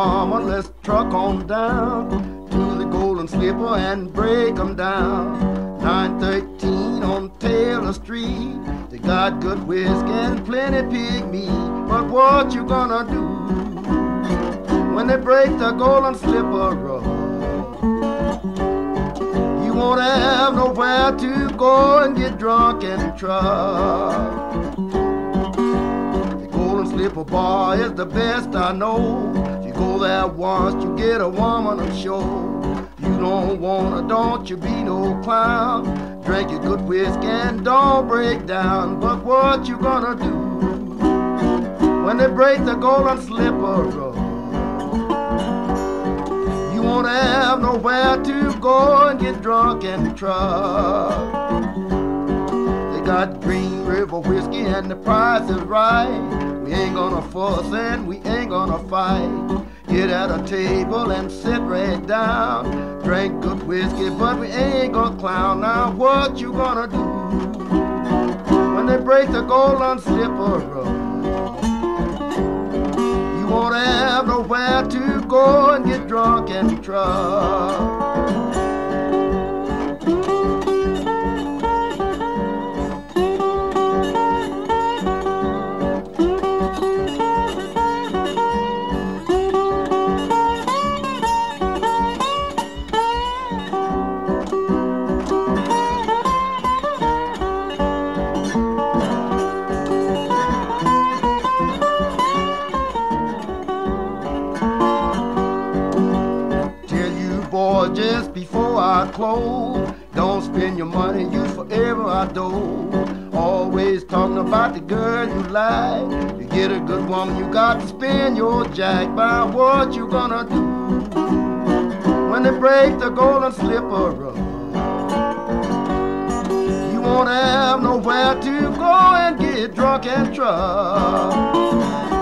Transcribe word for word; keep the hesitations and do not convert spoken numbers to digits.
woman, let's truck on down to the Golden Slipper and break 'em down. nine thirteen on Taylor Street. They got good whiskey and plenty pig meat. But what you gonna do when they break the Golden Slipper Road? You won't have nowhere to go and get drunk and truck. The Golden Slipper Bar is the best I know. If you go there once, you get a woman of show. You don't wanna, don't you be no clown. Drink your good whiskey and don't break down. But what you gonna do when they break the Golden Slipper Road? You won't have nowhere to go and get drunk and truck. They got Green River whiskey and the price is right. We ain't gonna fuss and we ain't gonna fight. Get at a table and sit right down. Drink good whiskey, but we ain't gonna clown. Now what you gonna do when they break the Golden Slipper Road? You won't have nowhere to go and get drunk and truck. Just before I close, don't spend your money, use forever I do. Always talking about the girl you like. You get a good woman, you got to spend your jack. By what you gonna do when they break the Golden Slipper Road? You won't have nowhere to go and get drunk and truck.